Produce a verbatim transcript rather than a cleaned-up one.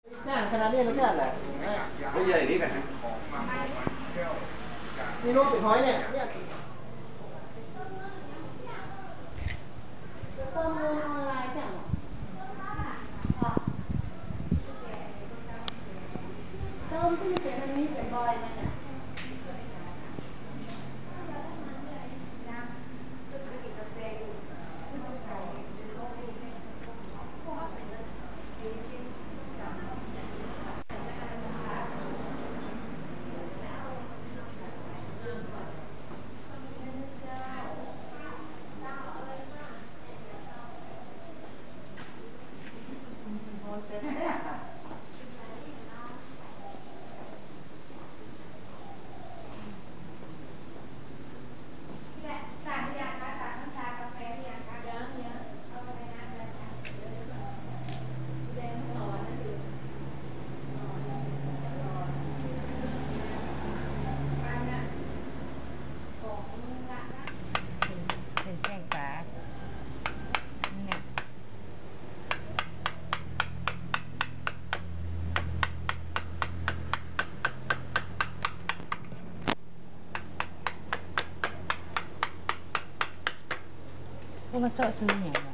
นี่ขนาดนี้มันแค่ไหนไม่ใหญ่นี่กันนี่ลูกติดหอยเนี่ยเนี่ยข้อมูลออนไลน์จังเติมที่เป็นอันนี้เป็นบอยนะจ๊ะเป็นแจ้งฟ้าเนี่ยพวกมันเจาะซื้ออย่างไร